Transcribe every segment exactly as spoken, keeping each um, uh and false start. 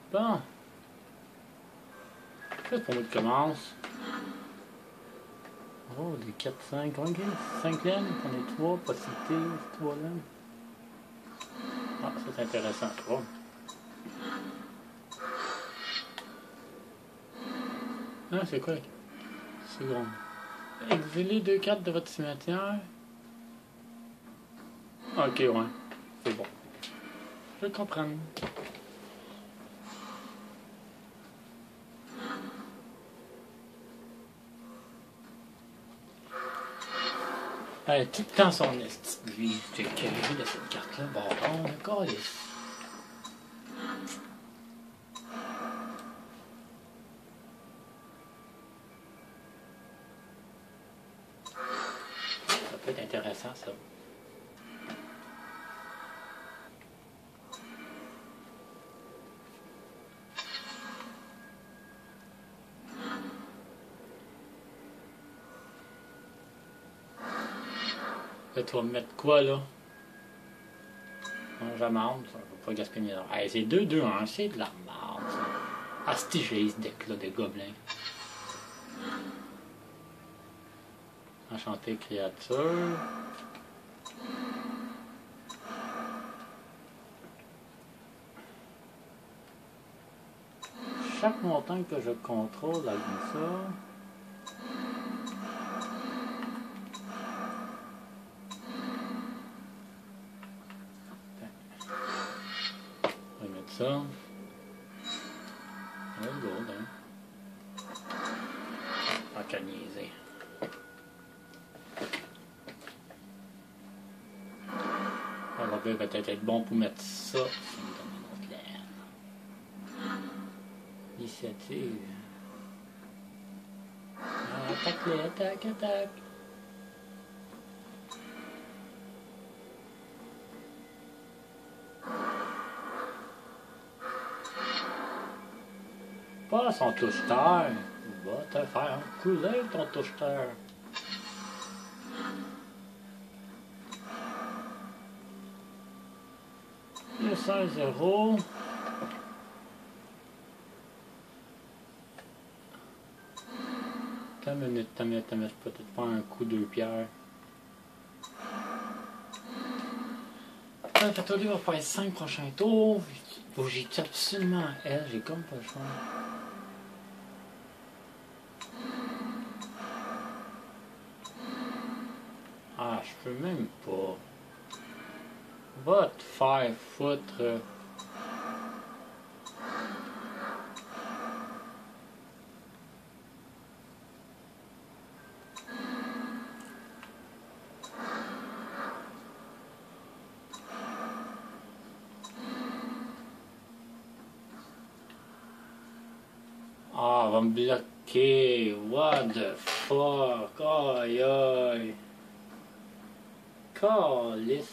Bon. C'est pour moi qui commence. Oh, des quatre, cinq, ok. cinq laines, on est trois, possibilités, trois laines. Ah, ça c'est intéressant, trois. Ah, c'est quoi? Seconde. Exilez deux cartes de votre cimetière. Ok, ouais. C'est bon. Je comprends. Elle a tout le temps son esti de vie. J'ai carré de cette carte-là. Bon, on a calisse. Ça peut être intéressant, ça. Là, tu vas me mettre quoi, là? Non, j'amende, ça. Je vais pas gaspiller mes armes. Hey, c'est deux deux un, c'est de la merde, ça. Ah, c'est j'ai ce deck-là de gobelins. Enchanté créature. Chaque montagne que je contrôle, là, comme ça. On va mettre ça. Let's go, hein. Pas qu'à niaiser. On va peut-être être bon pour mettre ça. Ça me donne une autre laine. Initiative. Ah, attaque-les, attaque, attaque. Pas son touche-terre. Va te faire couler ton touche-terre. Le seize zéro. T'as une minute, t'as une minute, t'as une minute. Peut-être pas un coup deux pierres. Le Fatoli va faire cinq prochains tours. Faut que j'y tue absolument à elle. J'ai comme pas le choix. Ah, je peux même pas. Va te faire foutre. Ah, elle va me bloquer. What the fuck? Aïe aïe. Calice.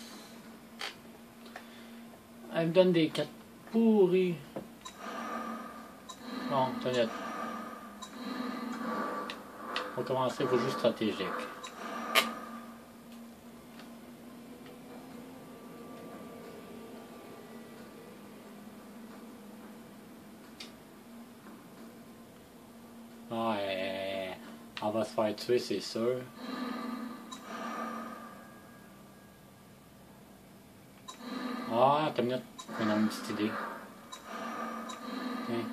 Elle me donne des cartes pourries. Bon, t'inquiète. On va commencer, il faut juste stratégique. Ah, elle, elle va se faire tuer, c'est sûr. Ah, t'as une, on a une petite idée. Tiens.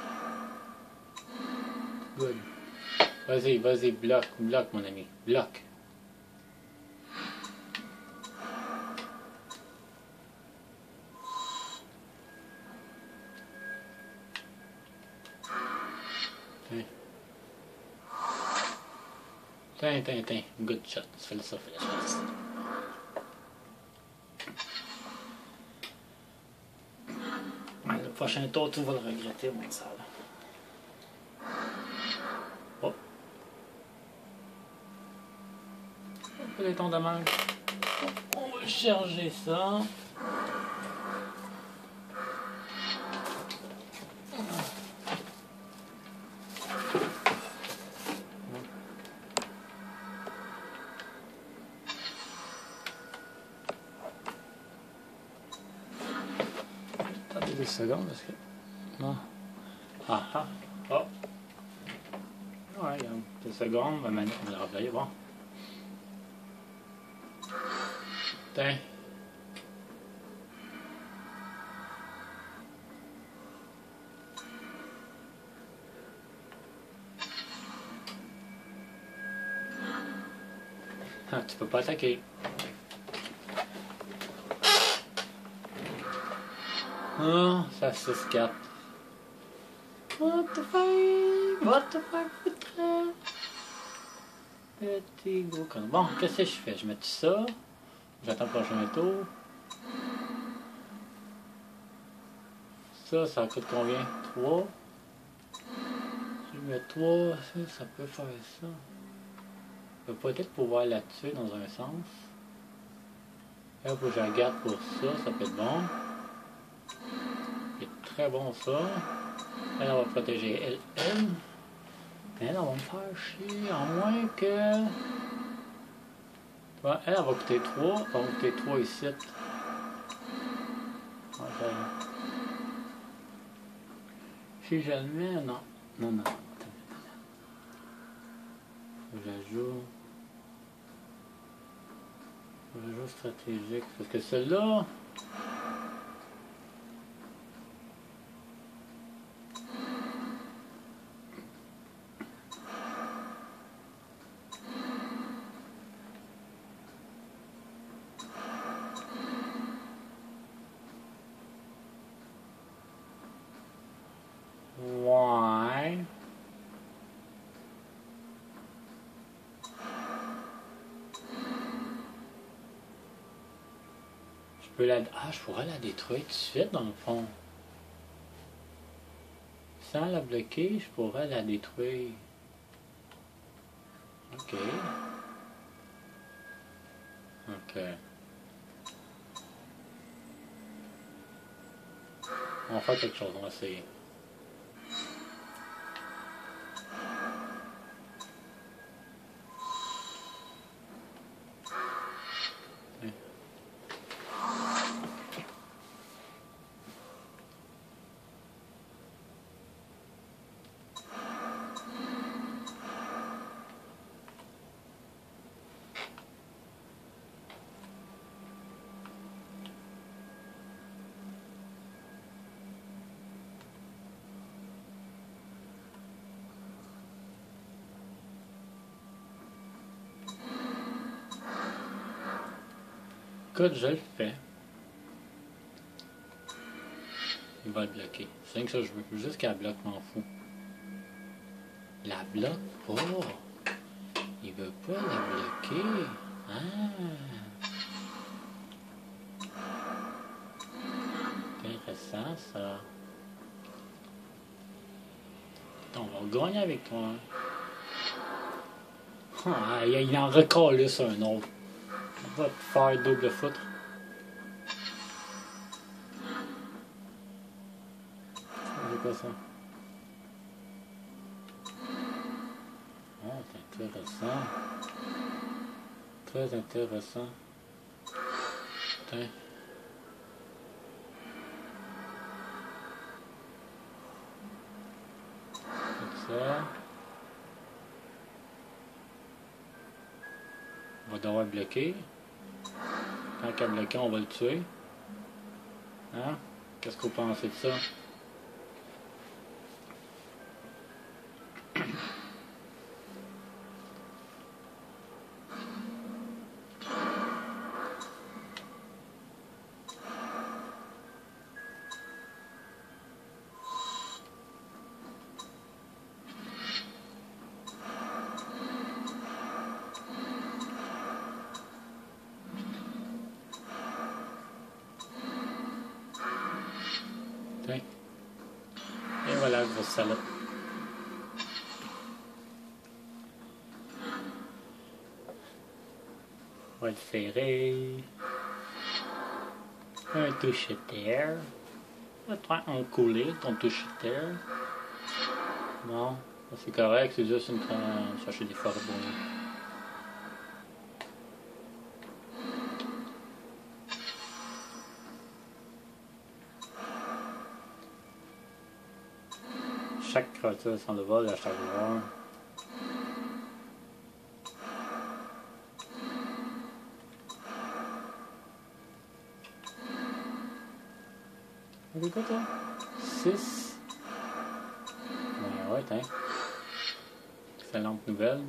Good. Vas-y, vas-y, bloque, bloque, mon ami. Bloque. Tiens. Tiens, tiens, tiens. Good shot. Fais-le ça, fais-le ça. Le prochain tour, tu vas le regretter, mon sale. Oh. Quel est ton dommage? On va charger ça. Attendez deux secondes parce que Non. Ah ah. Oh. Ouais, il y a deux secondes, ma manette me l'a rappelé, bon. Tiens. Ah, tu peux pas attaquer. Ah, ça six quatre. What the fuck? What the fuck? Petit gros con. Bon, qu'est-ce que je fais? Je mets tout ça. J'attends le prochain tour. Ça, ça coûte combien? trois. Je mets trois, ça, ça peut faire ça. Je vais peut-être pouvoir la tuer dans un sens. Là, il faut que je la garde pour ça, ça peut être bon. C'est très bon ça. Elle, on va protéger elle, elle. Mais elle, on va me faire chier, à moins que... Ouais, elle, elle va coûter trois, elle va coûter trois ici. Ouais, si je le mets, non. Non, non. J'ajoute. J'ajoute stratégique. Parce que celle-là. Ouais. Je peux la... Ah, je pourrais la détruire tout de suite, dans le fond. Sans la bloquer, je pourrais la détruire. Ok. Ok. On va faire quelque chose, on va essayer. Écoute, je le fais. Il va le bloquer. C'est rien que ça, je veux juste qu'elle bloque, m'en fous. La bloque pas. Il veut pas la bloquer. Ah. Intéressant, ça. On va gagner avec toi. Ah, il en recalisse un autre. On va te faire double foutre. C'est quoi ça? Ah, c'est intéressant. Très intéressant. Putain. C'est ça. On va devoir le bloquer. Tant qu'à bloquer, on va le tuer. Hein? Qu'est-ce que vous pensez de ça? Et voilà, grosse salope. On va le serrer. Un touche de terre. On va te faire un couler, ton touche de terre. Bon, c'est correct, c'est juste une train chercher des forêts pour nous. chaque créature sans le vol à chaque joueur. C'est quoi toi? six. Ben ouais, tiens. Excellente nouvelle.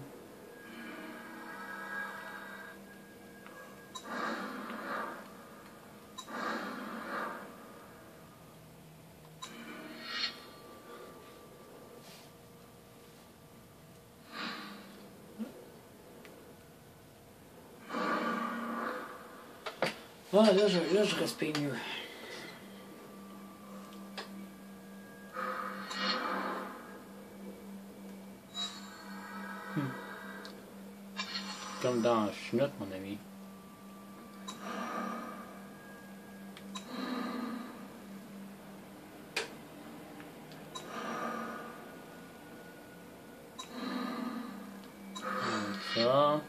Ah, là, je, là, je respire mieux. Hmm. Comme dans Schnout, mon ami. Comme ça.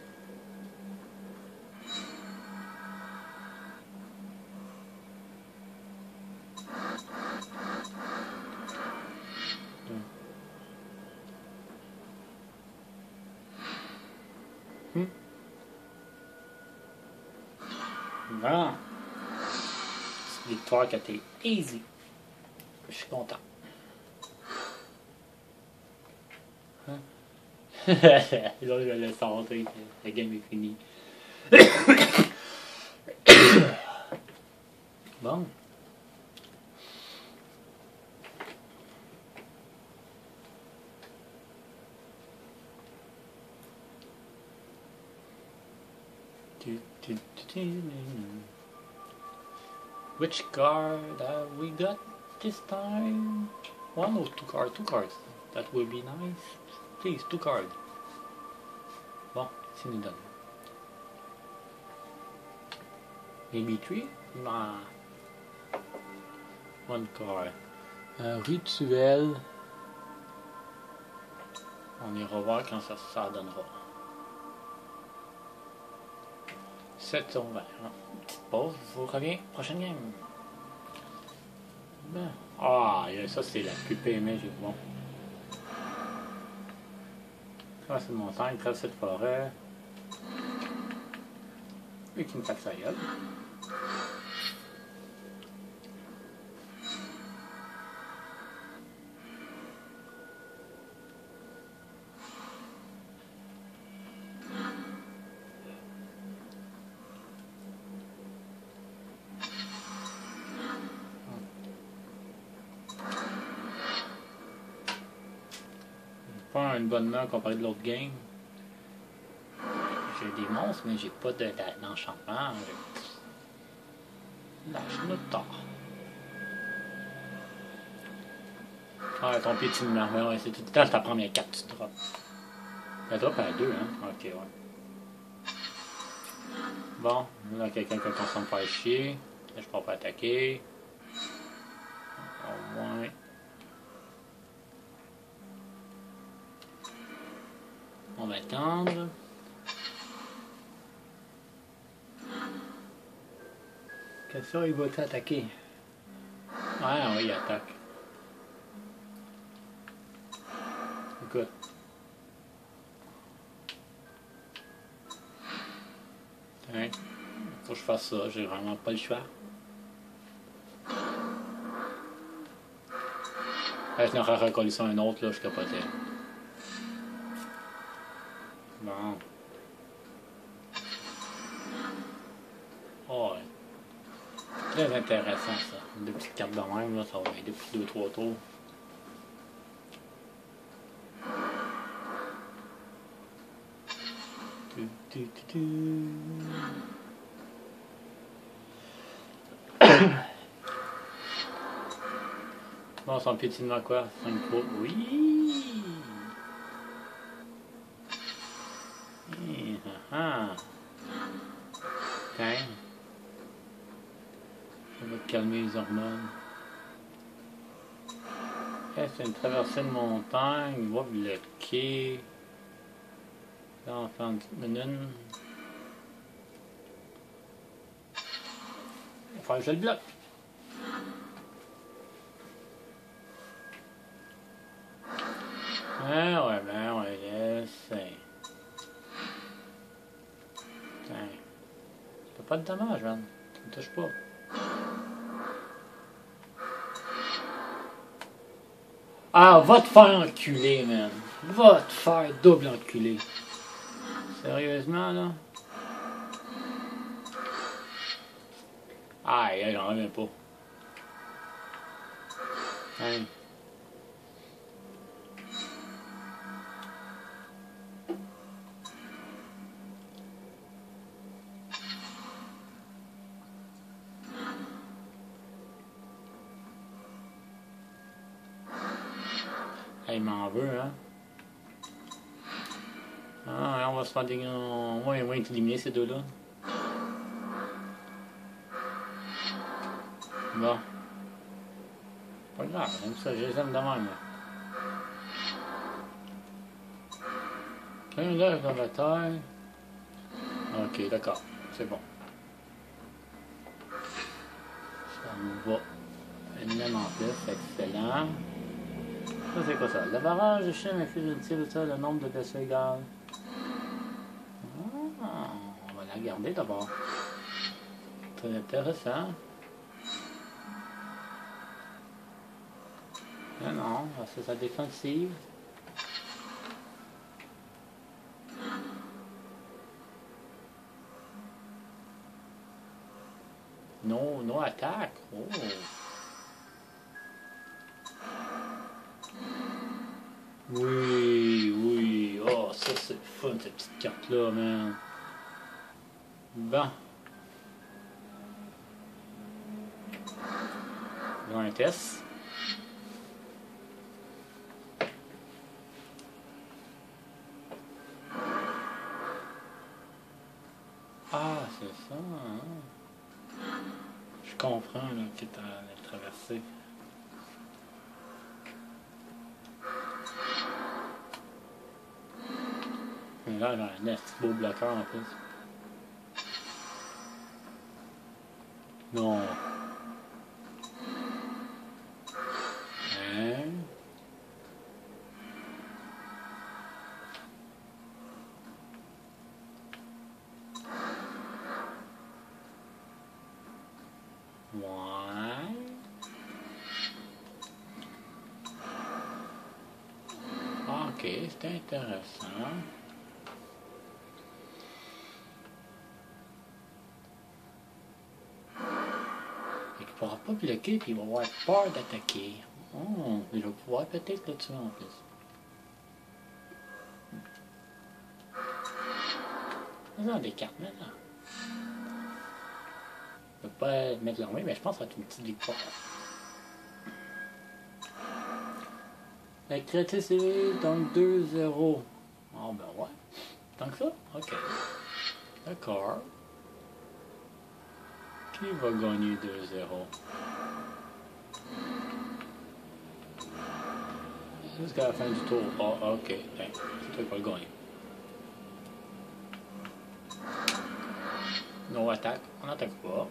Hmm. Voilà. C'est une victoire qui a été easy. Je suis content. Hein? Là, je vais laisser rentrer. La game est finie. Bon. Which card have we got this time? One or two cards? Two cards. That would be nice. Please, two cards. Bon, c'est nous donne. Maybe three? Nah. One card. Un rituel. On ira voir quand ça, ça donnera. sept sur vingt. Petite pause, je vous reviens. Prochaine game. Ben. Ah, ça c'est la plus P M G. Bon. Traverser une montagne, traverser de forêt. Et qui me tape sa gueule. Pas une bonne main comparée de l'autre game. J'ai des monstres, mais j'ai pas d'enchantement. Lâche notre tort. Ah, ton piétinement, mais ouais, c'est tout le temps, ta première carte, tu drops. La drop à deux, hein? Ok, ouais. Bon, là, quelqu'un qui commence à me faire chier. Là, je peux pas attaquer. Au moins. On va attendre. Qu'est-ce que ça, il va t'attaquer? Ouais, oui, il attaque. Écoute. Hein? Faut que je fasse ça, j'ai vraiment pas le choix. Ah, je n'aurais recollé ça un autre, là, je capotais. Bon. Oh, ouais. Très intéressant, ça. Deux petites cartes de même, là, ça va aider pour deux trois tours. Du, du, du, du. Bon, son piétinement quoi? cinq trois. Oui! Ah! Tiens. Ça va calmer les hormones. Okay, c'est une traversée de montagne. Il va bloquer. Là, on fait une petite minute. Enfin, je le bloque. pas de dommage, man. Tu me touches pas. Ah, va te faire enculer, man. Va te faire double enculer. Sérieusement, là? Aïe, j'en reviens pas. Hein. Il m'en veut, hein? Ah, on va se faire des... On va, on va éliminer ces deux-là. Bon. Pas grave, j'aime ça, je les aime de même. Un là, dans la taille. Ok, d'accord, c'est bon. Ça me va. Une lame en plus, excellent. Ça, c'est quoi ça? Le barrage de chien inflige une tir de ça, le nombre de blessures égal. Ah, on va la garder d'abord. Très intéressant. Non, non, c'est sa défensive. Non, non attaque. Oh. Oui, oui. Oh, ça c'est fun cette petite carte-là, man. Bon. On va un test. Ah, c'est ça. Hein? Je comprends là, qu'il est à traverser. Là, j'ai un petit beau bloqueur en plus. Non. Hein? Ouais. Ok, c'est intéressant. Il ne pourra pas bloquer puis il va avoir peur d'attaquer. Oh, il va pouvoir peut-être le tuer en plus. Faisons des cartes maintenant. Je ne peux pas mettre l'armée, mais je pense que ça va être une petite victoire. La créature c'est donc deux zéro. Oh ben ouais. Tant que ça? Ok. D'accord. Qui va gagner deux zéro? Jusqu'à la fin du tour. Oh, ok. Ben, c'est toi qui vas le gagner. Non, attaque. On n'attaque pas.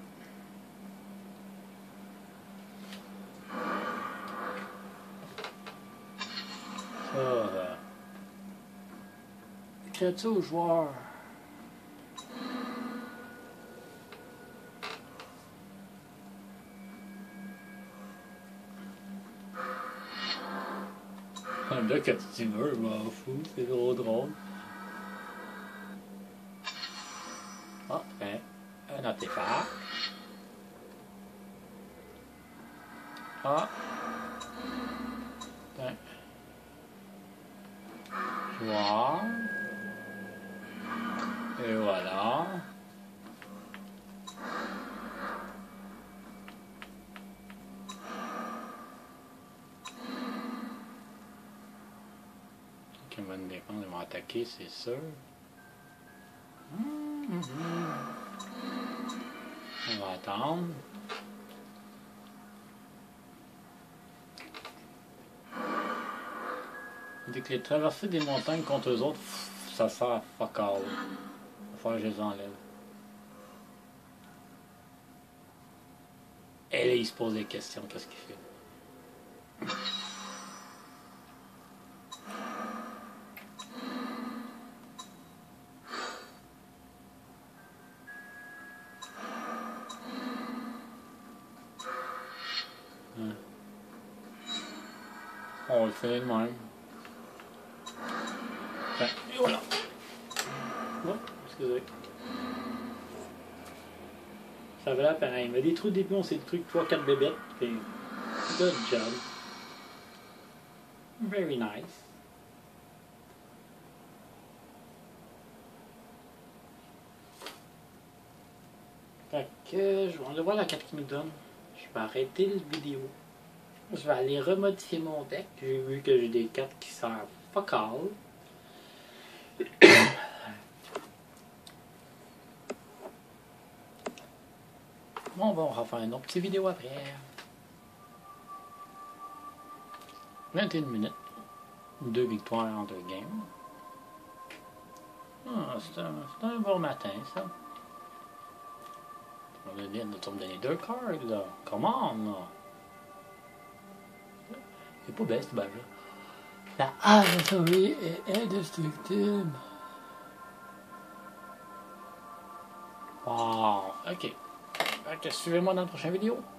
Ça, euh, créature au joueur. Là, quand tu meurs, je m'en fous. C'est trop drôle. Ah, ben, un artefact. Ah. Ben. Joueur. Et voilà. Qui va nous défendre, ils vont attaquer, c'est sûr. Mmh, mmh. On va attendre. Dès que les traversées des montagnes contre eux autres, ça sert à fuck all. Il va falloir que je les enlève. Et là, il se pose des questions. Qu'est-ce qu'il fait? Hein. On le fait de même. Enfin, et voilà. Bon, excusez. Ça avait l'air pareil. Mais des trous de début, on s'est trucs trois quatre bébêtes. Puis, good job. Very nice. Fait que je vais aller voir la carte qu'il me donne. Je vais arrêter la vidéo. Je vais aller remodifier mon deck. J'ai vu que j'ai des cartes qui servent fuck all. Bon, bon, on va faire une autre petite vidéo après. vingt et une minutes. Deux victoires en deux games. Ah, c'est un, un bon matin, ça. On va me donner deux cards, là. Come on, là. C'est pas belle, cette balle-là. La Avasauri est indestructible. Wow, ok. Suivez-moi dans la prochaine vidéo.